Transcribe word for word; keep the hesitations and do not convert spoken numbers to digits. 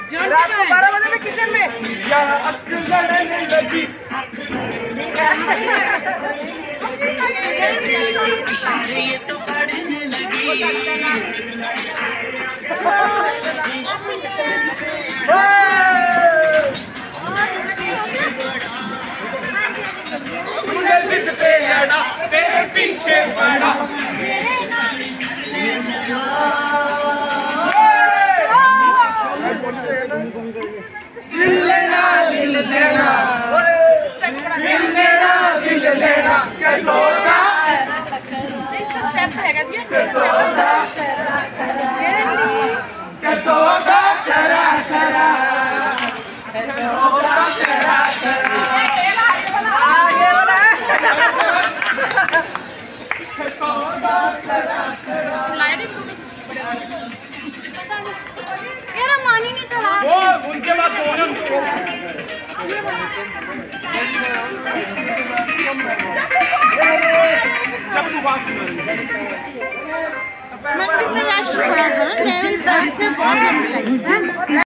रात को बारह बजे में किचन में या अक्ल लड़ने लगी ये तो पढ़ने लगी पे लड़ा तेरे पीछे पड़ा दिल लेना दिल लेना दिल लेना दिल लेना कैसा होगा कैसा होगा कैसा होगा करा करा कैसा होगा करा करा आगे वाला कैसा होगा करा करा मेरा मान ही नहीं चला वो उनके बाद फोन मैं कितना रश हुआ है मेरे हिसाब से बहुत लंबी लगी